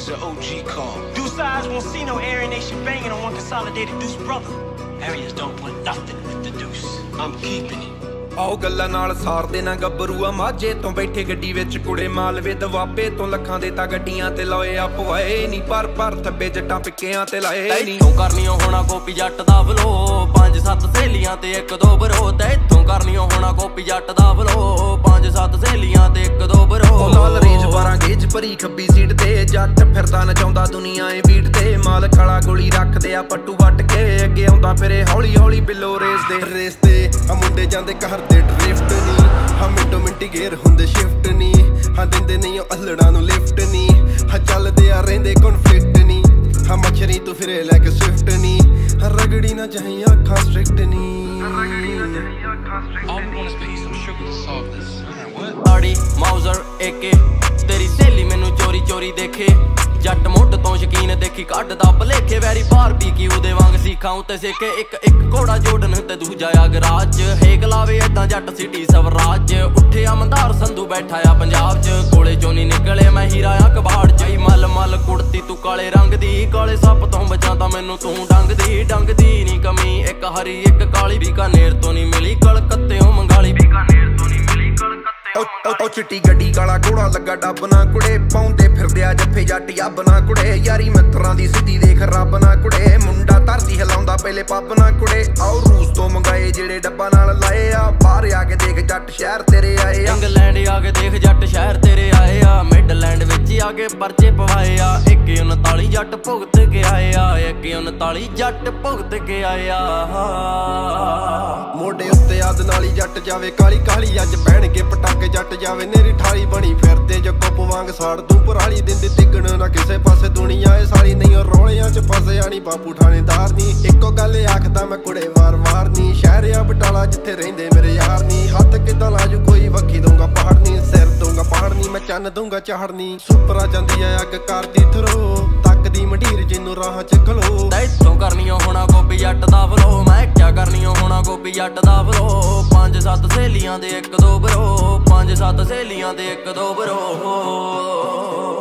an OG call. Deuce sides won't see no Aryan Nation banging on one consolidated Deuce brother. Areas don't want nothing with the Deuce. I'm keeping it. ਆਓ ਗੱਲਾਂ ਨਾਲ ਸਾਰਦੇ ਨਾ ਗੱਭਰੂਆ ਮਾਝੇ ਤੋਂ ਬੈਠੇ ਗੱਡੀ ਵਿੱਚ ਕੁੜੇ ਮਾਲਵੇ ਦਵਾਬੇ ਤੋਂ ਲੱਖਾਂ ਦੇ ਤਾਂ ਗੱਡੀਆਂ ਤੇ ਲਾਏ ਆ ਪਵਾਏ ਨਹੀਂ ਪਰ ਥੱਬੇ ਜੱਟਾਂ ਪਿੱਕਿਆਂ ਤੇ ਲਾਏ ਨਹੀਂ ਤੂੰ ਕਰਨੀਓ ਹੋਣਾ ਕੋਪੀ ਜੱਟ ਦਾ ਬਲੋ 5-7 ਸਹੇਲੀਆਂ ਤੇ 1-2 ਬਰੋ ਤੇ ਤੂੰ ਕਰਨੀਓ ਹੋਣਾ ਕੋਪੀ ਜੱਟ ਦਾ ਬਲੋ 5-7 ਸਹੇਲੀਆਂ ਤੇ 1-2 ਬਰੋ ਲਾਲ ਰੇਂਜ 12 ਗੇਜ ਭਰੀ ਖੱਬੀ ਸੀਟ ਤੇ ਜੱਟ ਫਿਰਦਾ ਨਚਾਉਂਦਾ ਦੁਨੀਆ ਏ ਬੀਟ ਤੇ ਮਾਲ ਕਾਲਾ ਗੋਲੀ ਰੱਖਦੇ ਆ ਪੱਟੂ ਵੱਟ ਕੇ ਅੱਗੇ ਆਉਂਦਾ ਫਿਰੇ ਹੌਲੀ ਬਿੱਲੋ ਰੇਸ ਤੇ ਆ ਮੁੰਡੇ ਜਾਂਦੇ ਘਰ ਦੇ ਡਰਿਫਟ ਨੀ ਹਾਂ ਮਿੰਟੋ ਮਿੰਟੀ ਗੇਰ ਹੁੰਦੇ ਸ਼ਿਫਟ ਨੀ ਹਾਂ ਦਿੰਦੇ ਨਹੀਂ ਅਲੜਾਂ ਨੂੰ ਲਿਫਟ ਨੀ ਹਾਂ ਚੱਲਦੇ ਆ ਰਹਿੰਦੇ ਕਨਫਲਿਕਟ ਨੀ ਹਾਂ ਮੱਛਰੀ ਤੂੰ ਫਿਰੇ ਲੈ ਕੇ ਸਵਿਫਟ ਨੀ ਹਾਂ ਰਗੜੀ ਨਾ ਚਾਹੀ ਅੱਖਾਂ ਸਟ੍ਰਿਕਟ ਨੀ All we want is peace and sugar to solve this. Man, what? ਆੜੀ ਮਾਊਜ਼ਰ ਏਕੇ ਤੇਰੀ ਸਹੇਲੀ ਮੈਨੂੰ ਚੋਰੀ ਦੇਖੇ ਜੱਟ ਮੁੱਢ ਤੋਂ ਸ਼ਕੀਨ ਦੇਖੀ ਕੱਢਦਾ ਭਲੇਖੇ ਵੈਰੀ ਬਾਰਬੀ ਕੀ ਉਹਦੇ ਵਾਂਗ ਸਿੱਖਾਂ ਉੱਤੇ ਸੇਕੇ ਇੱਕ ਘੋੜਾ ਜੋੜਨ ਤੇ ਦੂਜਾ ਆ ਗਰਾਜ ਹੇਕ ਲਾਵੇ ਏਦਾਂ ਜੱਟ ਸਿਟੀ ਸਵਰਾਜ ਉੱਠਿਆ ਮੰਦਾਰ ਸੰਧੂ ਬੈਠਾ ਆ ਪੰਜਾਬ 'ਚ ਕੋਲੇ ਚੋਂ ਨਹੀਂ ਨਿਕਲੇ ਮੈਂ ਹੀਰਾ ਆ ਕਬਾੜ 'ਚ ਮਲ ਕੁੜਤੀ ਤੂੰ ਕਾਲੇ ਰੰਗ ਦੀ ਕਾਲੇ ਸੱਪ ਤੋਂ ਬਚਾਂ ਤਾਂ ਮੈਨੂੰ ਤੂੰ ਡੰਗਦੀ ਨਹੀਂ ਕਮੀ ਇੱਕ ਹਰੀ ਇੱਕ ਕਾਲੀ ਬੀਕਾਨੇਰ ਤੋਂ ਨਹੀਂ ਮਿਲੀ ਕਲਕੱਤੇੋਂ ਮੰਗਾਲੀ ਉਹ ਚਿੱਟੀ ਗੱਡੀ ਕਾਲਾ ਘੋੜਾ ਲੱਗਾ ਡੱਬ ਨਾ ਕੁੜੇ ਪਾਉਂਦੇ ਫਿਰਦੇ ਆ ਜੱਫੇ ਜੱਟ ਯੱਬ ਨਾ ਕੁੜੇ ਯਾਰੀ ਮਿੱਤਰਾਂ ਦੀ ਸਿੱਧੀ ਦੇਖ ਰੱਬ ਨਾ ਕੁੜੇ ਮੁੰਡਾ ਧਰਤੀ ਹਿਲਾਉਂਦਾ ਪਹਿਲੇ ਪੱਬ ਨਾ ਕੁੜੇ ਆਓ ਰੂਸ ਤੋਂ ਮੰਗਾਏ ਜਿਹੜੇ ਡੱਬਾ ਨਾਲ ਲਾਏ ਆ ਬਾਹਰ ਆ ਕੇ ਦੇਖ ਜੱਟ ਸ਼ਹਿਰ ਤੇਰੇ ਆਏ ਆ ਇੰਗਲੈਂਡ ਆ ਕੇ ਦੇਖ ਜੱਟ ਸ਼ਹਿਰ ਤੇਰੇ ਆਏ ਆ ਮਿਡਲੈਂਡ ਵਿੱਚ ਆ ਕੇ ਪਰਚੇ ਪਵਾਏ ਆ 139 ਜੱਟ ਭੁਗਤ ਕੇ ਆਏ ਆ 139 ਜੱਟ ਭੁਗਤ ਕੇ ਆਏ ਆ ਮੋਢੇ ਉੱਤੇ ਆਦ ਨਾਲੀ ਜੱਟ ਜਾਵੇ ਕਾਲੀ ਅੱਜ ਪੈਣਗੇ ਪਟਾਕੇ ਜੱਟ ਜਾਵੇ ਨੇਰੀ ਠਾਲੀ ਬਣੀ ਫਿਰਦੇ ਜੱਗੋ ਪਵਾਂਗ ਸਾੜ ਤੂੰ ਪਰਾਲੀ ਦਿੰਦੇ ਤਿੱਗਣ ਨਾ ਕਿਸੇ ਪਾਸੇ ਦੁਨੀਆ ਏ ਸਾਰੀ ਨਹੀਂ ਰੋਲਿਆਂ 'ਚ ਫਸਿਆ ਨੀ ਬਾਪੂ ਥਾਣੇਦਾਰ ਨੀ ਇੱਕੋ ਗੱਲ ਆਖਦਾ ਮੈਂ ਕੁੜੇ ਵਾਰ ਨੀ ਸ਼ਹਿਰ ਆ ਬਟਾਲਾ ਜਿੱਥੇ ਰਹਿੰਦੇ ਮੇਰੇ ਯਾਰ ਨੀ ਹੱਥ ਕਿੱਦਾਂ ਲਾਜੂ ਕੋਈ ਵੱਖੀ ਦਊਂਗਾ ਪਹਾੜ ਨੀ ਸਿਰ ਦਊਂਗਾ ਪਹਾੜ ਨੀ ਮੈਂ ਚੰਨ ਦਊਂਗਾ ਚਾੜਨੀ ਸੁਪਰਾ ਜਾਂਦੀ ਆ ਅੱਗ ਕਰਦੀ ਥਰੋ ਤੱਕਦੀ ਮੰਡੀਰ ਜਿਹਨੂੰ ਰਾਹ 'ਚ ਖਲੋ ਤੈਥੋਂ ਕਰਨੀਓ ਹੋਣਾ ਗੋਪੀ ਜੱਟ ਦਾ ਬਲੋ ਮੈਂ ਕਿਆ ਕਰਨੀਓ ਹੋਣਾ ਗੋਪੀ ਜੱਟ ਦਾ ਬਲੋ 5-7 ਸਹੇਲੀਆਂ ਦੇ 1-2 ਬਰੋ 5-7 ਸਹੇਲੀਆਂ ਦੇ 1-2 ਬਰੋ